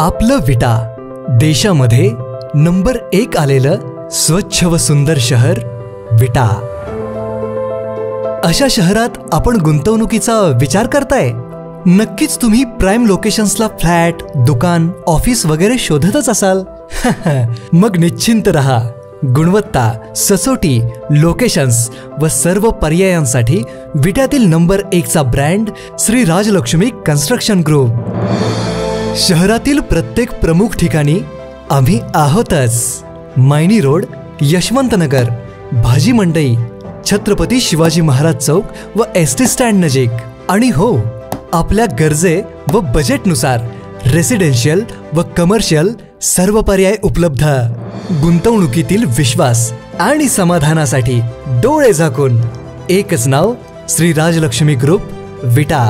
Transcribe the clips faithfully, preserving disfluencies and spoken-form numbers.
आपलं विटा देशामध्ये नंबर एक आलेलं स्वच्छ व सुंदर शहर विटा। अशा शहरात आपण गुंतवणुकीचा विचार करताय? नक्कीच तुम्ही प्राइम लोकेशन्सला फ्लॅट, दुकान, ऑफिस वगैरे शोधतच असाल। मग निश्चिंत रहा, गुणवत्ता, सचोटी, लोकेशन्स व सर्व पर्यायांसाठी विट्यातील नंबर एकचा brand Shri Rajlakshmi construction group. शहरातील प्रत्येक प्रमुख ठिकाणी आम्ही आहोतच। मायनी रोड, यशवंतनगर, भाजी मंडई, छत्रपती शिवाजी महाराज चौक व एस टी स्टँड नजीक। आणि हो, आपल्या गरजे व बजेटनुसार रेसिडेन्शियल व कमर्शियल सर्व पर्याय उपलब्ध। गुंतवणुकीतील विश्वास आणि समाधानासाठी डोळे झाकून एकच नाव, श्री राजलक्ष्मी ग्रुप विटा।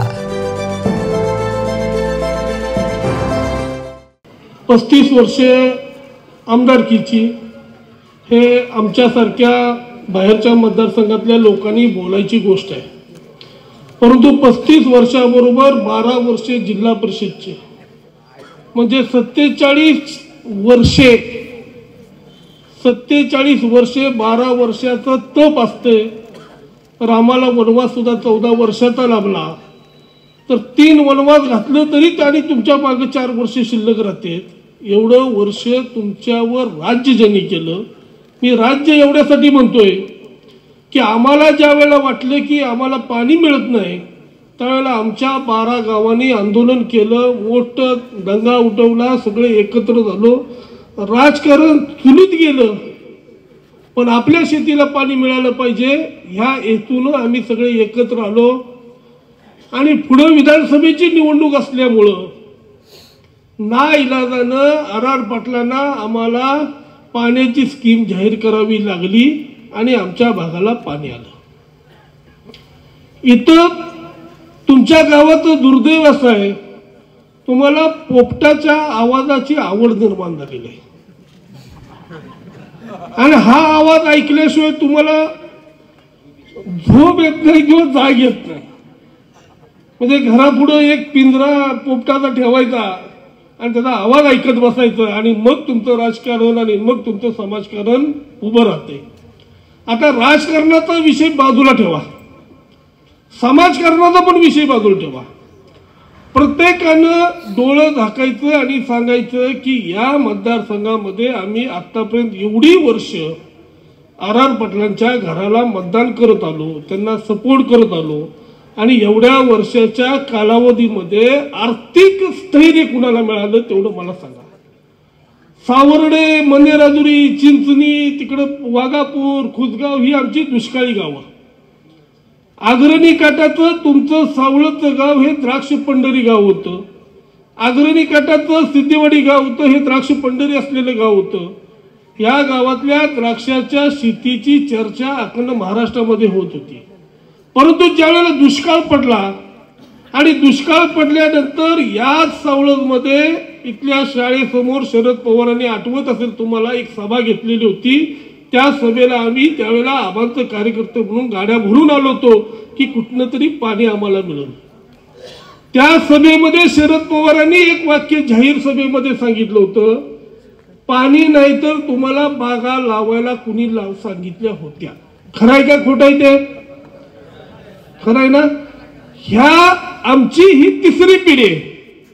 पस्तीस वर्षे आमदारकीची हे आमच्यासारख्या बाहेरच्या मतदारसंघातल्या लोकांनी बोलायची गोष्ट आहे, परंतु पस्तीस वर्षाबरोबर बारा वर्षे जिल्हा परिषदचे म्हणजे सत्तेचाळीस वर्षे सत्तेचाळीस वर्षे बारा वर्षाचं तप असते। तर आम्हाला वनवास सुद्धा चौदा वर्षाचा लाभला, तर तीन वनवास घातलं तरी त्यांनी तुमच्या मागे चार वर्ष शिल्लक राहते। एवढं वर्ष तुमच्यावर राज्य ज्यांनी केलं, मी राज्य एवढ्यासाठी म्हणतोय की आम्हाला ज्या वेळेला वाटलं की आम्हाला पाणी मिळत नाही, त्यावेळेला आमच्या बारा गावांनी आंदोलन केलं, मोठ दंगा उठवला, सगळे एकत्र झालो, राजकारण चुलीत गेलं, पण आपल्या शेतीला पाणी मिळालं पाहिजे ह्या हेतून आम्ही सगळे एकत्र आलो। आणि पुढे विधानसभेची निवडणूक असल्यामुळं नाइलाजानं आर आर पाटलांना आम्हाला पाण्याची स्कीम जाहीर करावी लागली आणि आमच्या भागाला पाणी आलं। इथं तुमच्या गावाचं दुर्दैव असं आहे, तुम्हाला पोपटाच्या आवाजाची आवड निर्माण झालेली आहे आणि हा आवाज ऐकल्याशिवाय तुम्हाला झोप येत नाही किंवा जाग येत नाही। म्हणजे घरापुढे एक पिंजरा पोपटाचा ठेवायचा आणि त्याचा आवाज ऐकत बसायचं आणि मग तुमचं राजकारण आणि मग तुमचं समाजकारण उभं राहते। आता राजकारणाचा विषय बाजूला ठेवा, समाजकारणाचा पण विषय बाजूला ठेवा। प्रत्येकानं डोळं झाकायचं आणि सांगायचं की या मतदारसंघामध्ये आम्ही आतापर्यंत एवढी वर्ष आर आर पाटलांच्या घराला मतदान करत आलो, त्यांना सपोर्ट करत आलो आणि एवढ्या वर्षाच्या कालावधीमध्ये आर्थिक स्थैर्य कुणाला मिळालं तेवढं मला सांगा। सावर्डे, मनेराजुरी, चिंचणी, तिकडं वाघापूर, खुसगाव ही आमची दुष्काळी गावं। अग्रणी काठाचं तुमचं सावळचं गाव हे द्राक्ष पंढरी गाव होतं, अग्रणी काठाचं सिद्धेवाडी गाव होतं, हे द्राक्ष पंढरी असलेलं गाव होतं। या गावातल्या द्राक्षाच्या शेतीची चर्चा अखंड महाराष्ट्रामध्ये होत होती, परंतु ज्यावेळेला दुष्काळ पडला आणि दुष्काळ पडल्यानंतर याच सावळमध्ये इथल्या शाळेसमोर शरद पवारांनी, आठवत असेल तुम्हाला, एक सभा घेतलेली होती। त्या सभेला आम्ही त्यावेळेला आबांचे कार्यकर्ते म्हणून गाड्या भरून आलो होतो की कुठनं तरी पाणी आम्हाला मिळेल। त्या सभेमध्ये शरद पवारांनी एक वाक्य जाहीर सभेमध्ये सांगितलं होतं, पाणी नाही तर तुम्हाला बागा लावायला कुणी लाव सांगितल्या होत्या। खरं आहे का खोटं आहे ते? खरं आहे ना? ह्या आमची ही तिसरी पिढी आहे।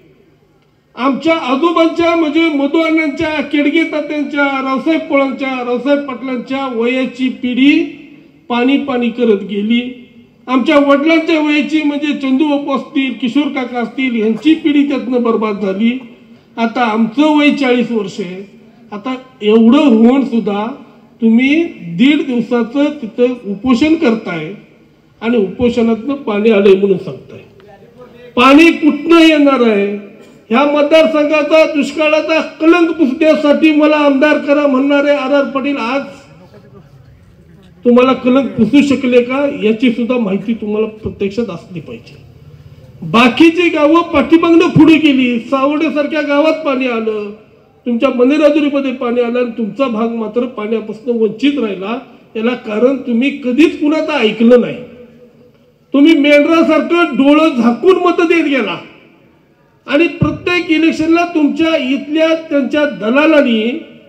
आमच्या आजोबांच्या म्हणजे मधु अण्णांच्या, केडगे तात्यांच्या, रावसाहेब पोळांच्या, रावसाहेब पाटलांच्या वयाची पिढी पाणी पाणी करत गेली। आमच्या वडिलांच्या वयाची म्हणजे चंदू बापू असतील, किशोर काका असतील, यांची पिढी त्यातनं बर्बाद झाली। आता आमचं वय चाळीस वर्ष आहे। आता एवढं होऊन सुद्धा तुम्ही दीड दिवसाचं तिथं उपोषण करताय आणि उपोषणातनं पाणी आलंय म्हणून सांगताय। पाणी कुठनं येणार आहे? ह्या मतदारसंघाचा दुष्काळाचा कलंक पुसण्यासाठी मला आमदार करा म्हणणारे आर आर पाटील आज तुम्हाला कलंक पुसू शकले का याची सुद्धा माहिती तुम्हाला प्रत्यक्षात असली पाहिजे। बाकीची गावं पाठीमागनं पुढे गेली, सावर्डेसारख्या गावात पाणी आलं, तुमच्या मनेराजुरीमध्ये पाणी आलं आणि तुमचा भाग मात्र पाण्यापासून वंचित राहिला। याला कारण तुम्ही कधीच कुणाचं ऐकलं नाही। तुम्ही मेंढरासारखं डोळं झाकून मत देत गेला आणि प्रत्येक इलेक्शनला तुमच्या इथल्या त्यांच्या दलालांनी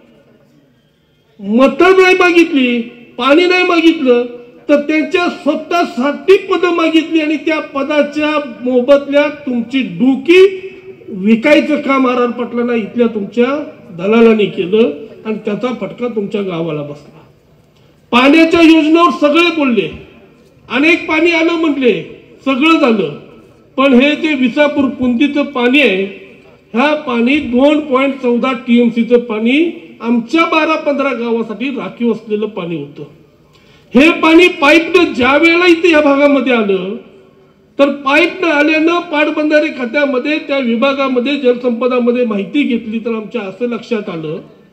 मतं नाही मागितली, पाणी नाही मागितलं, तर त्यांच्या स्वतःसाठी पदं मागितली आणि त्या पदाच्या मोबदल्यात तुमची डोकी विकायचं काम आर आर पाटलांना इथल्या तुमच्या दलालांनी केलं आणि त्याचा फटका तुमच्या गावाला बसला. पाण्याच्या योजनेवर सगळे बोलले, अनेक पाणी आलं म्हटले, सगळं झालं, पण हे जे विसापूर पुंदीचं पाणी आहे, ह्या पाणी दोन पॉईंट चौदा टीएमसीचं पाणी आमच्या बारा पंधरा गावासाठी राखीव असलेलं पाणी होतं. हे पाणी पाईपनं ज्या वेळेला इथे या भागामध्ये आलं, तर पाईपनं आल्यानं पाटबंधारे खात्यामध्ये त्या विभागामध्ये जलसंपदामध्ये माहिती घेतली, तर आमच्या असं लक्षात आलं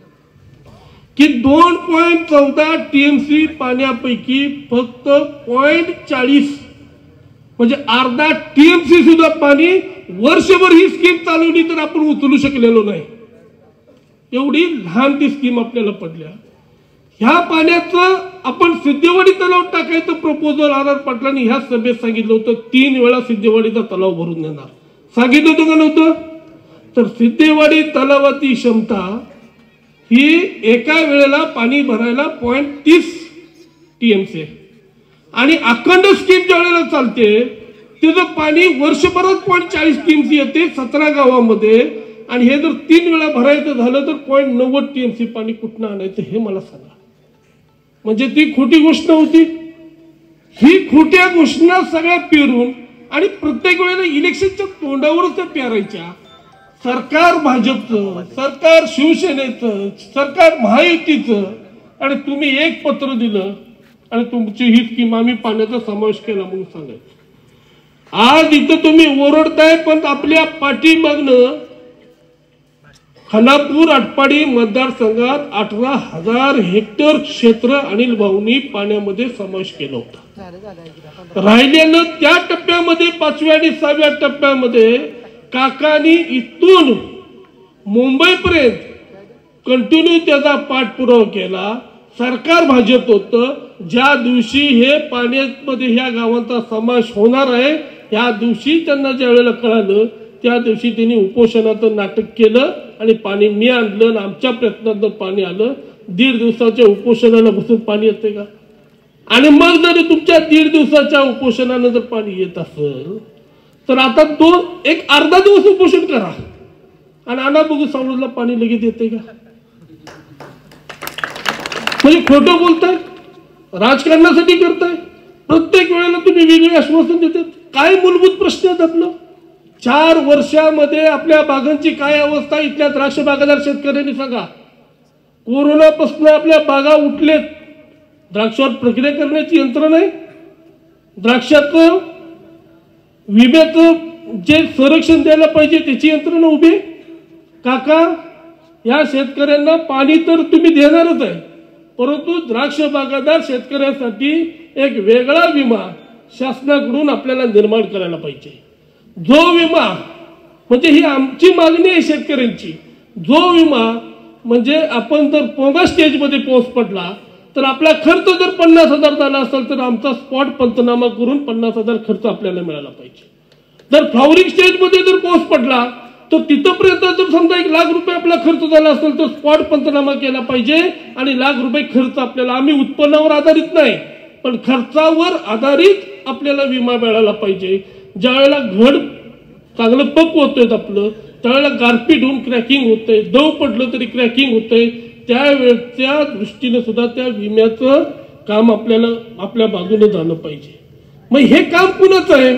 की दोन पॉईंट चौदा टीएमसी पाण्यापैकी फक्त पॉईंट चाळीस म्हणजे अर्धा टीएमसी सुद्धा पाणी वर्षभर ही स्कीम चालवली तर आपण उचलू शकलेलो नाही. एवढी लहान ती स्कीम आपल्याला पडल्या. ह्या पाण्याचं आपण सिद्धेवाडी तलाव टाकायचं प्रपोजल आर आर पाटलांनी ह्या सभेत सांगितलं होतं. तीन वेळा सिद्धेवाडीचा तलाव भरून देणार सांगितलं होतं का नव्हतं? तर सिद्धेवाडी तलावाची क्षमता ही एका वेळेला पाणी भरायला पॉईंट तीस टीएमसी आणि अखंड स्कीम ज्या वेळेला चालते त्याचं पाणी वर्षभरात पॉईंट चाळीस टीएमसी येते सतरा गावामध्ये. आणि हे जर तीन वेळा भरायचं झालं तर पॉईंट नव्वद टीएमसी पाणी कुठनं आणायचं हे मला सांगा. म्हणजे ती खोटी गोष्ट होती. ही खोट्या घोषणा सगळ्या पेरून आणि प्रत्येक वेळेला इलेक्शनच्या तोंडावरच त्या पेरायच्या. सरकार भाजपचं, सरकार शिवसेनेचं, सरकार महायुतीचं, आणि तुम्ही एक पत्र दिलं आणि तुमची ही स्कीम आम्ही पाण्याचा समावेश केला म्हणून सांगायचं. आज इथं तुम्ही ओरडताय, पण आपल्या पाठीमागनं खानापूर आटपाडी मतदारसंघात अठरा हजार हेक्टर क्षेत्र अनिल भाऊंनी पाण्यामध्ये समावेश केलं होतं. राहिल्यानं त्या टप्प्यामध्ये पाचव्या आणि सहाव्या टप्प्यामध्ये काकांनी इथून मुंबईपर्यंत कंटिन्यू त्याचा पाठपुरावा केला. सरकार भाजप होतं. ज्या दिवशी हे पाण्यामध्ये ह्या गावांचा समावेश होणार आहे या दिवशी त्यांना ज्या वेळेला कळालं त्या दिवशी त्यांनी उपोषणाचं नाटक केलं आणि पाणी मी आणलं आणि आमच्या प्रयत्नातून पाणी आलं. दीड दिवसाच्या उपोषणाला बसून पाणी येते का? आणि मग जर तुमच्या दीड दिवसाच्या उपोषणानं जर पाणी येत असेल तर आता दोन एक अर्धा दिवस उपोषण करा आणि आणा बघू सावळीला पाणी लगेच येते का? म्हणजे खोटं बोलताय, राजकारणासाठी करताय. प्रत्येक वेळेला तुम्ही वेगळे आश्वासन देतात. काय मूलभूत प्रश्न आहेत आपलं? चार वर्षामध्ये आपल्या बागांची काय अवस्था इथल्या द्राक्ष बागायतदार शेतकऱ्यांनी सांगा. कोरोनापासून आपल्या बागा उठलेत, द्राक्षावर प्रक्रिया करण्याची यंत्रणा आहे, द्राक्षाचं विम्याचं जे संरक्षण द्यायला पाहिजे त्याची यंत्रणा उभी. काका या शेतकऱ्यांना पाणी तर तुम्ही देणारच आहे, परंतु द्राक्ष बागायतदार शेतकऱ्यांसाठी एक वेगळा विमा शासनाकडून आपल्याला निर्माण करायला पाहिजे. जो विमा म्हणजे ही आमची मागणी आहे शेतकऱ्यांची. जो विमा म्हणजे आपण जर पोंगा स्टेजमध्ये पाऊस पडला तर आपला खर्च जर पन्नास हजार झाला असेल तर आमचा स्पॉट पंचनामा करून पन्नास हजार खर्च आपल्याला मिळाला पाहिजे. जर फ्लॉवरिंग स्टेजमध्ये जर पाऊस पडला तर तिथपर्यंत जर समजा एक लाख रुपये आपला खर्च झाला असेल तर स्पॉट पंचनामा केला पाहिजे आणि लाख रुपये खर्च आपल्याला, आम्ही उत्पन्नावर आधारित नाही पण खर्चावर आधारित आपल्याला विमा मिळाला पाहिजे. ज्या वेळेला घड चांगलं पक होतंय आपलं त्यावेळेला गारपीट होऊन क्रॅकिंग होतंय, दव पडलं तरी क्रॅकिंग होतंय, त्यावेळेच्या दृष्टीने सुद्धा त्या विम्याचं काम आपल्याला आपल्या बाजूने झालं पाहिजे. मग हे काम कुणाचं आहे?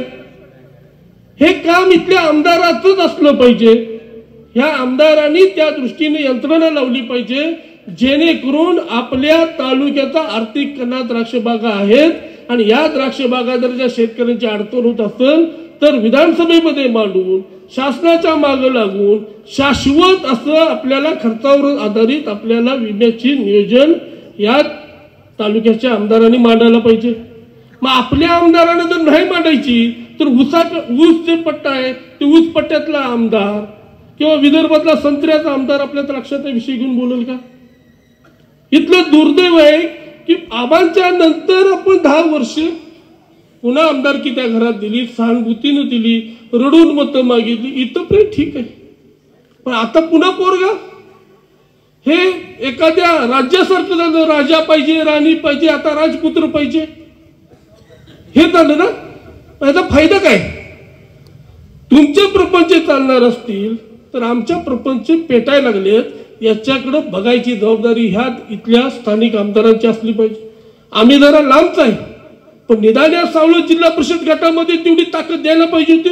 हे काम इथल्या आमदाराचंच असलं पाहिजे. ह्या आमदारांनी त्या दृष्टीने यंत्रणा लावली पाहिजे जेणेकरून आपल्या तालुक्याचा आर्थिक कणा द्राक्ष बागा आहेत आणि या द्राक्ष बागा जर ज्या शेतकऱ्यांची अडचण होत असेल तर विधानसभेमध्ये मांडून शासनाच्या मागे लागून शाश्वत असं आपल्याला खर्चावर आधारित आपल्याला विम्याचे नियोजन या तालुक्याच्या आमदारांनी मांडायला पाहिजे. मग आपल्या आमदारांना जर नाही मांडायची तर ऊसा ऊस जे पट्टा आहे ते ऊस पट्ट्यातला आमदार किंवा विदर्भातला संत्र्याचा आमदार आपल्या द्राक्षाचा विषय घेऊन बोलेल का? इथलं दुर्दैव आहे की आबांच्या नंतर आपण दहा वर्ष पुन्हा आमदारकी त्या घरात दिली, सहानुभूतीनं दिली, रडून मतं मागितली, इथपर्यंत ठीक आहे. पण आता पुन्हा पोरगा हे एखाद्या राज्यासारखं झालं, राजा पाहिजे, राणी पाहिजे, आता राजपुत्र पाहिजे, हे झालं ना. याचा फायदा काय? तुमचे प्रपंच चालणार असतील तर आमच्या प्रपंच पेटायला लागलेत, याच्याकडे बघायची जबाबदारी ह्या इथल्या स्थानिक आमदारांची असली पाहिजे. आम्ही जरा लांबच आहे, पण निदान या सावळ जिल्हा परिषद गटामध्ये तेवढी ताकद द्यायला पाहिजे होती.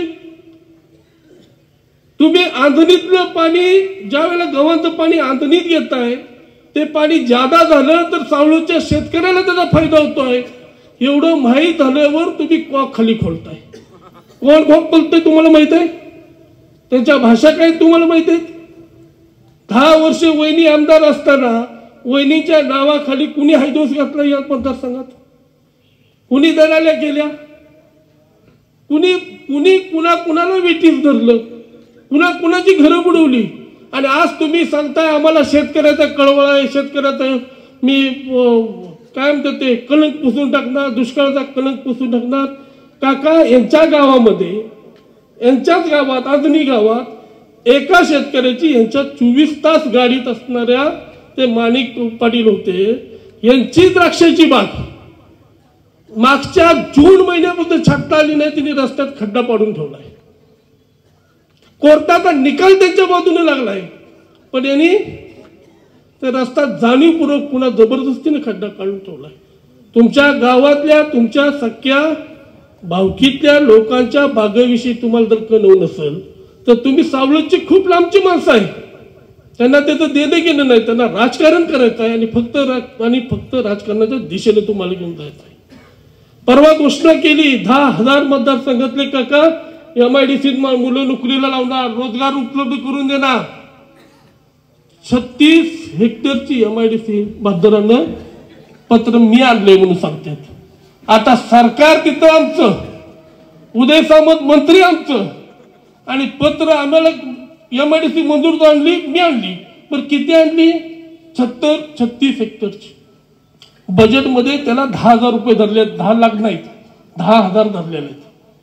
तुम्ही आंधणीतलं पाणी, ज्या वेळेला गव्हाचं पाणी आंधणीत घेताय, ते पाणी जादा झालं तर सावळच्या शेतकऱ्याला त्याचा फायदा होतोय. एवढं माहीत झाल्यावर तुम्ही कॉक खाली खोलताय. कोण कॉक खोलतोय तुम्हाला माहित आहे? त्यांच्या भाषा काय तुम्हाला माहित आहे? दहा वर्ष वहिनी आमदार असताना वहिनीच्या नावाखाली कुणी हायदोस घातला या मतदारसंघात? कुणी दलाल्या केल्या? कुणी कुणी कुणा कुणाला वेटीस धरलं? कुणा कुणाची घरं बुडवली? आणि आज तुम्ही सांगताय आम्हाला शेतकऱ्याचा कळवळा आहे, शेतकऱ्याचा मी काय म्हणतात ते कलंक पुसून टाकणार, दुष्काळाचा कलंक पुसून टाकणार. काका, यांच्या गावामध्ये, यांच्याच गावात, आजनी गावात एका शेतकऱ्याची यांच्या चोवीस तास गाडीत असणाऱ्या ते माणिक पाटील होते, यांची द्राक्षाची बाग मागच्या जून महिन्यापासून छाटता आली नाही, तिने रस्त्यात खड्डा पाडून ठेवलाय. कोर्टाचा निकाल त्यांच्या बाजूने लागलाय, पण यांनी ते रस्ता जाणीवपूर्वक पुन्हा जबरदस्तीने खड्डा काढून ठेवलाय. तुमच्या गावातल्या, तुमच्या सख्या भावकीतल्या लोकांच्या बागेविषयी तुम्हाला जर कळव नसेल तर तुम्ही सावळची खूप लांबची माणसं आहे. त्यांना त्याचं देणं घेणं नाही, त्यांना राजकारण करायचं आहे आणि फक्त आणि फक्त राजकारणाच्या दिशेने तुम्हाला घेऊन जायचं आहे. परवा घोषणा केली दहा हजार मतदारसंघातले काका एम आय डी सीत मुलं नोकरीला लावणार, रोजगार उपलब्ध करून देणार. छत्तीस हेक्टरची एम आय डी सी मतदारांना पत्र मी आणले म्हणून सांगतात. आता सरकार तिथं आमचं, उदय सामंत मंत्री आमचं, आणि पत्र आम्हाला एम आय डी सी मंजूर आणली, मी आणली, पण किती आणली? छत्तर छत्तीस हेक्टरची. बजेटमध्ये त्याला दहा हजार रुपये धरले, दहा लाख नाहीत, दहा हजार धरलेले आहेत.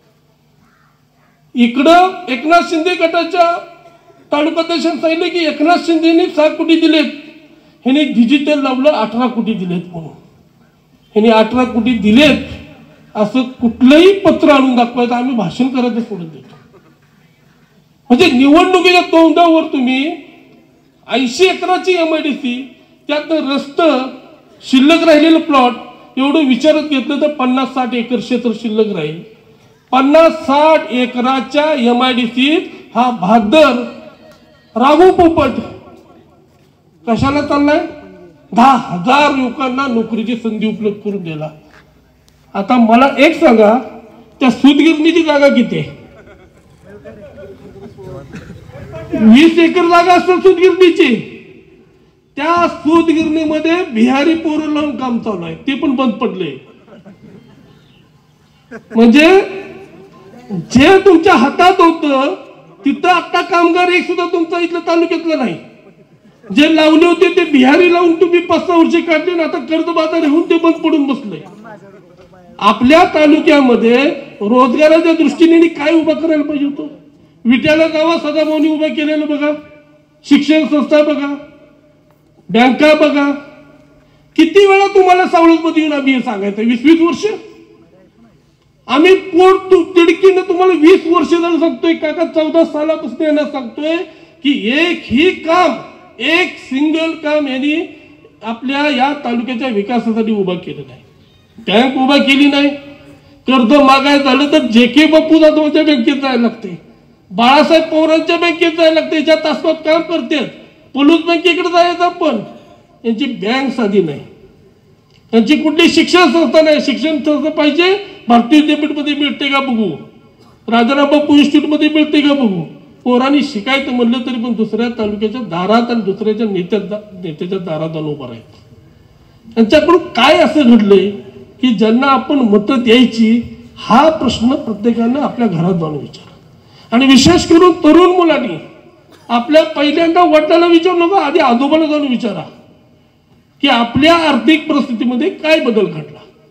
इकडं एकनाथ शिंदे गटाच्या तालुकाध्यक्षांनी सांगितलं की एकनाथ शिंदेनी सहा कोटी दिलेत, ह्याने डिजिटल लावलं अठरा कोटी दिलेत म्हणून. ह्याने अठरा कोटी दिलेत असं कुठलंही पत्र आणून दाखवायचं, आम्ही भाषण करायचं सोडून देतो. म्हणजे निवडणुकीच्या तोंडावर तुम्ही ऐंशी एकराची एम आय डी सी, त्यात रस्तं, शिल्लक राहिलेलं प्लॉट एवढं विचारत घेतलं तर पन्नास साठ एकर क्षेत्र शिल्लक राहील. पन्नास साठ एकराच्या एम आय डी सीत हा भादर राघू पोपट कशाला चाललाय? दहा हजार युवकांना नोकरीची संधी उपलब्ध करून दिला. आता मला एक सांगा, त्या सूतगिरणीची जागा किती आहे? वीस एकर जागा असतात सूतगिरणीची. त्या सूतगिरणीमध्ये बिहारी पोरं लावून काम चालू आहे, ते पण बंद पडले. म्हणजे जे तुमच्या हातात होतं तिथं आता कामगार एक सुद्धा तुमचा इथल्या तालुक्यातलं नाही. जे लावले होते ते बिहारी लावून तुम्ही पाच सहा वर्षे काढले ना, आता कर्जबाजारी होऊन ते बंद पडून बसले. आपल्या तालुक्यामध्ये रोजगाराच्या दृष्टीने काय उभा करायला पाहिजे होतं? विट्याला गावा सदाभाऊनी उभा केलेलं बघा, शिक्षण संस्था बघा, बँका बघा. किती वेळा तुम्हाला सावळमध्ये येऊन आम्ही हे सांगायचं? वीस वीस वर्ष आम्ही पोट तिडकीने तुम्हाला वीस वर्ष झालं सांगतोय काका, चौदा सालापासून यांना सांगतोय की एक ही काम, एक सिंगल काम यांनी आपल्या या तालुक्याच्या विकासासाठी उभा केलं नाही. बँक उभा केली नाही. कर्ज मागायचं झालं तर जे के बापू जाधवच्या बँकेत जायला लागते, बाळासाहेब पवारांच्या बँकेत जायला लागते, याच्या तासात काम करतात. पलूस बँकेकडे जायचं आपण, यांची बँक साधी नाही, त्यांची कुठली शिक्षण संस्था नाही. शिक्षण संस्था पाहिजे भारतीय विद्यापीठमध्ये मिळते का बघू, राजाराम बापू इन्स्टिट्यूटमध्ये मिळते का बघू. पोरांनी शिकायचं म्हणलं तरी पण दुसऱ्या तालुक्याच्या दारात आणि दुसऱ्याच्या नेत्या नेत्याच्या दारात जाऊन उभं राहायचं. त्यांच्याकडून काय असं घडलंय की ज्यांना आपण मतं द्यायची, हा प्रश्न प्रत्येकानं आपल्या घरात जाऊन विचारा. आणि विशेष करून तरुण मुलांनी आपल्या पहिल्यांदा वडिलांना विचारू नका, आधी आजोबाला जाऊन विचारा की आपल्या आर्थिक परिस्थितीमध्ये काय बदल घडला.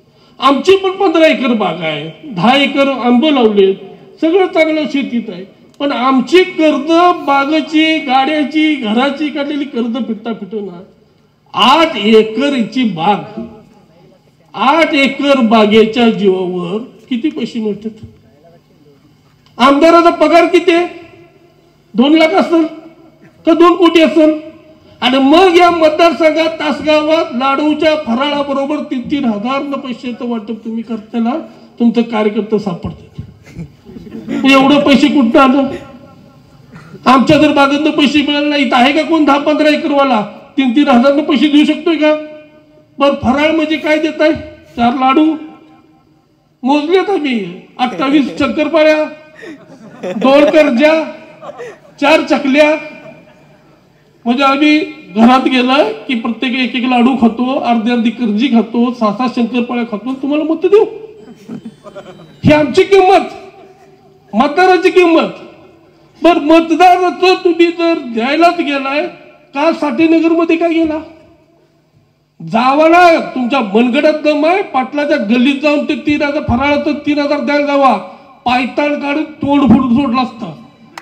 आमची पण पंधरा एकर बाग आहे, दहा एकर आंबे लावलेत, सगळं चांगलं शेतीत आहे. पण आमची कर्ज बागेची, गाड्याची, घराची काढलेली कर्ज फिटता फिटवणार. आठ एकरची बाग, आठ एकर बागेच्या जीवावर किती पैसे मिळतात? आमदाराचा पगार किती आहे? दोन लाख असेल का दोन कोटी असेल? आणि मग या मतदारसंघात तासगावात लाडूच्या फराळाबरोबर तीन तीन हजार न पैशाचं वाटप तुम्ही करताना तुमचं कार्यकर्ते सापडतात. एवढं पैसे कुठं आलं? आमच्या जर बागेतनं पैसे मिळाले नाहीत, आहे का कोण दहा पंधरा एकरवाला तीन तीन हजार न पैसे देऊ शकतोय का? बर फराळ म्हणजे काय देत आहे? चार लाडू मोजलेत आम्ही, अठ्ठावीस शंकरपाळ्या, दोन करज्या, चार चकल्या. म्हणजे आम्ही घरात गेलं की प्रत्येक एक एक लाडू खातो, अर्धी अर्धी करजी खातो, सहा सहा शंकरपाळ्या खातो, तुम्हाला मत देऊ. ही आमची किंमत, मतदाराची किंमत. बर मतदाराचं तुम्ही जर द्यायलाच गेलाय का साठेनगर मध्ये काय गेला? जावा, तुमच्या मनगडात दम आहे, पाटलाच्या गल्लीत जाऊन ते तीन हजार फराळाचं तीन हजार द्यायला जावा, पायतान काढून तोंड फोडून सोडलं असतं.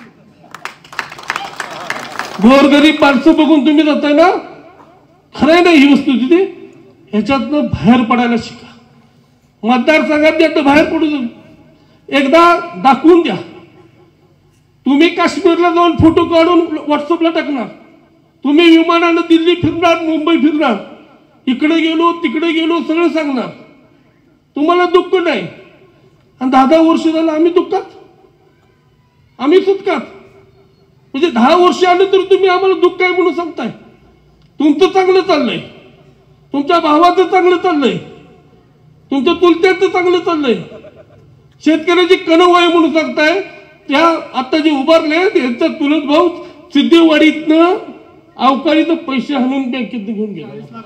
गोरगरीब माणसं बघून तुम्ही जाताय ना, खरंय ना ही वस्तू तिथे. ह्याच्यातनं बाहेर पडायला शिका. मतदारसंघात यातनं बाहेर पडू एकदा दाखवून द्या. तुम्ही काश्मीरला जाऊन फोटो काढून व्हॉट्सअपला टाकणार, तुम्ही विमानानं दिल्ली फिरणार, मुंबई फिरणार, इकडे गेलो तिकडे गेलो सगळं सांगणार, तुम्हाला दुःख नाही. आणि दहा दहा वर्ष झालं आम्ही दुःखात, आम्ही सुटकात. म्हणजे दहा वर्ष आले तर तुम्ही आम्हाला दुःख आहे म्हणून सांगताय. तुमचं चांगलं चाललंय, तुमच्या भावाचं चांगलं चाललंय, तुमच्या चुलत्याचं चांगलं चाललंय, शेतकऱ्याची कणव आहे म्हणून सांगताय. त्या आता जे उभारले यांचा चुलत भाऊ सिद्धेवाडीतनं अवकाळीचं पैसे हाणून बँकेत घेऊन गेला.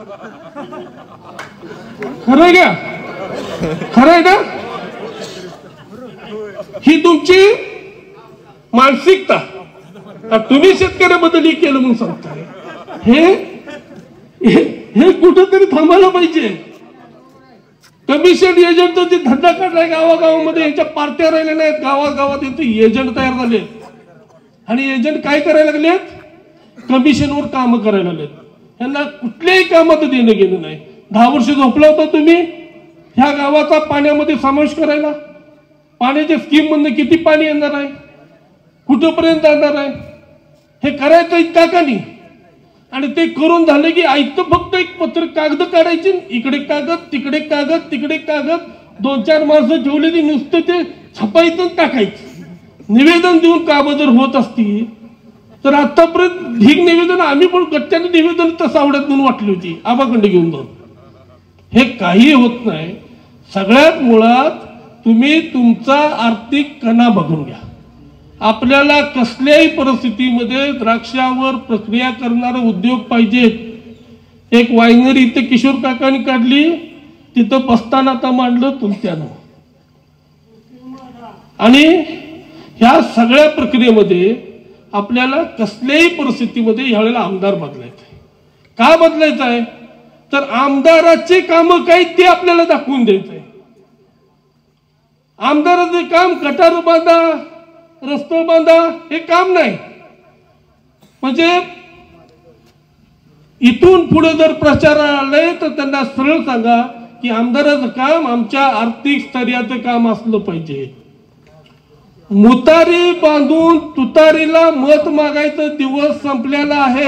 खरंय का? खरंय ना? ही तुमची मानसिकता. तुम्ही शेतकऱ्याबद्दल केलं म्हणून सांगताय. हे हे कुठंतरी थांबायला पाहिजे. कमिशन एजंटचा जे धंदा काढलाय गावागावामध्ये, याच्या पार्ट्या राहिल्या नाहीत. गावागावात इथे एजंट तयार झाले आणि एजंट काय करायला लागलेत? कमिशनवर काम करायला लागलेत. यांना कुठल्याही कामात देणं गेलं नाही. दहा वर्ष झोपला होता तुम्ही ह्या गावाचा पाण्यामध्ये समावेश करायला. पाण्याच्या स्कीम मधनं किती पाणी येणार आहे, कुठपर्यंत जाणार आहे, हे करायचं इतका का नाही? आणि ते करून झालं की ऐकतं फक्त एक पत्र कागद काढायचे, इकडे कागद तिकडे कागद तिकडे कागद, दोन चार माणसं ठेवले की नुसतं ते छपायचं टाकायचं. निवेदन देऊन कामं जर होत असतील तर आतापर्यंत ढीग निवेदन आम्ही पण गट्ट्याने निवेदन तसं आवडत म्हणून वाटली होती आबाखंड घेऊन जाऊन. हे काही होत नाही. सगळ्यात मुळात तुम्ही तुमचा आर्थिक कणा बघून घ्या. आपल्याला कसल्याही परिस्थितीमध्ये द्राक्षावर प्रक्रिया करणारा उद्योग पाहिजेत. एक वायनरी इथे किशोर काकांनी काढली, तिथं बसताना आता मांडलं तुमच्यानं. आणि ह्या सगळ्या प्रक्रियेमध्ये आपल्याला कसल्याही परिस्थितीमध्ये ह्यावेळेला आमदार बदलायचा आहे. का बदलायचं आहे? तर आमदाराचे काम काही ते आपल्याला दाखवून द्यायचं आहे. आमदाराचे काम गटार बांधा, रस्ते बांधा हे काम नाही. म्हणजे इथून पुढे जर प्रचार आले तर त्यांना सरळ सांगा की आमदाराचं काम आमच्या आर्थिक स्थैर्याचं काम असलं पाहिजे. मुतारी बांधून तुतारीला मत मागायचं दिवस संपलेला आहे.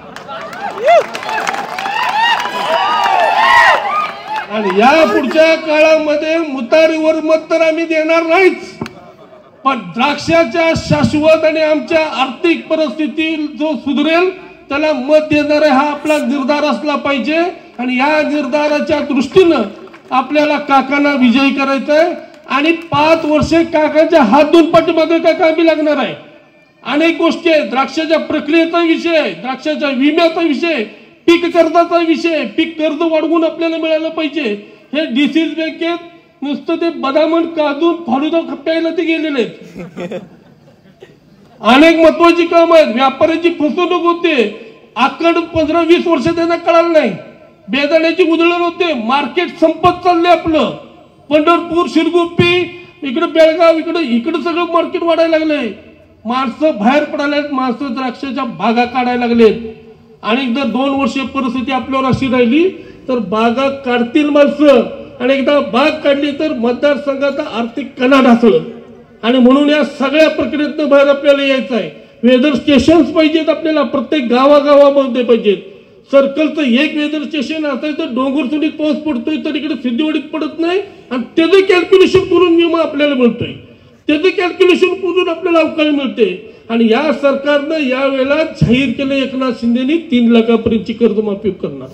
आणि या पुढच्या काळामध्ये मुतारीवर मत तर आम्ही देणार नाहीच, पण द्राक्षाच्या शाश्वत आणि आमच्या आर्थिक परिस्थिती जो सुधरेल त्याला मत देणार आहे हा आपला निर्धार असला पाहिजे. आणि या निर्धाराच्या दृष्टीनं आपल्याला काकांना विजयी करायचं आहे. आणि पाच वर्षे काकांच्या हात दोन पाठीमागे काका आम्ही लागणार आहे. अनेक गोष्टी आहेत. द्राक्षाच्या प्रक्रियेचा विषय, द्राक्षाच्या विम्याचा विषय, पीक कर्जाचा विषय, पीक कर्ज वाढवून आपल्याला मिळालं पाहिजे. हे डीसीज बँकेत नुसतं ते बदामन काजून फालुदा प्यायला ते गेलेले आहेत. अनेक महत्वाची काम आहेत. व्यापाऱ्याची फसवणूक होते. आकड पंधरा वीस वर्ष त्यांना कळालं नाही. बेदाण्याची उधळण होते. मार्केट संपत चाललंय आपलं. पंढरपूर, शिरगुप्पी, इकडे बेळगाव, इकडे इकडे सगळं मार्केट वाढायला लागलंय. माणसं बाहेर पडायला, माणसं द्राक्षाच्या बागा काढायला लागलेत. आणि एकदा दोन वर्ष परिस्थिती आपल्यावर अशी राहिली तर बागा काढतील माणसं, आणि एकदा बाग काढली तर मतदारसंघाचा आर्थिक कणा ढासळत. आणि म्हणून या सगळ्या प्रक्रियेतनं बाहेर आपल्याला यायचं आहे. वेदर स्टेशन्स पाहिजेत आपल्याला, प्रत्येक गावागावामध्ये पाहिजेत. सर्कलचं एक वेदर स्टेशन असायचं, डोंगरचुडीत पाऊस पडतोय तर इकडे सिद्धीवाडीत पडत नाही, आणि त्याचं कॅल्क्युलेशन करून विमा आपल्याला मिळतोय, त्याचं कॅल्क्युलेशन करून आपल्याला अवकाळी मिळते. आणि या सरकारनं यावेळेला जाहीर केलं एकनाथ शिंदेनी तीन लाखापर्यंतची कर्जमाफी करणार.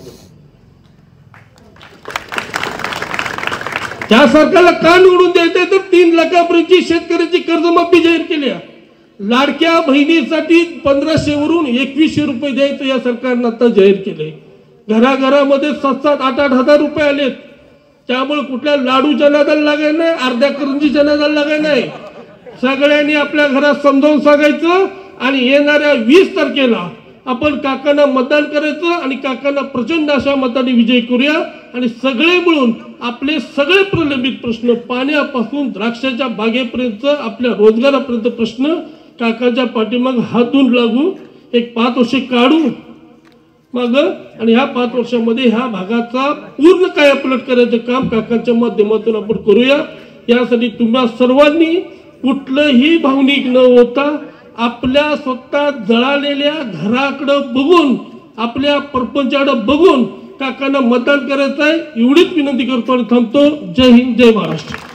त्या सरकारला का निवडून द्यायचंय तर तीन लाखापर्यंतची शेतकऱ्याची कर्जमाफी जाहीर केली. लाडक्या बहिणीसाठी पंधराशे वरून एकवीसशे रुपये द्यायचं या सरकारनं आता जाहीर केलंय. घराघरामध्ये सात सात आठ आठ हजार रुपये आलेत. त्यामुळे कुठल्या लाडूच्या नादाला लागायला नाही, अर्ध्या करंजीच्या नादाला लागायला नाही. सगळ्यांनी आपल्या घरात समजावून सांगायचं आणि येणाऱ्या वीस तारखेला आपण काकांना मतदान करायचं आणि काकांना प्रचंड अशा मताने विजय करूया. आणि सगळे मिळून आपले सगळे प्रलंबित प्रश्न, पाण्यापासून द्राक्षाच्या बागेपर्यंत, आपल्या रोजगारापर्यंत प्रश्न काकांच्या पाठीमाग हातून लागू, एक पाच वर्षे काढू मग, आणि ह्या पाच वर्षामध्ये ह्या भागाचा पूर्ण कायापालट करायचं काम काकांच्या माध्यमातून आपण करूया. यासाठी तुम्हा सर्वांनी कुठलंही भावनिक न होता आपल्या स्वतः जळालेल्या घराकडे बघून, आपल्या परपंचाकडे बघून काकांना मतदान करायचं आहे, एवढीच विनंती करतो आणि थांबतो. जय हिंद, जय महाराष्ट्र.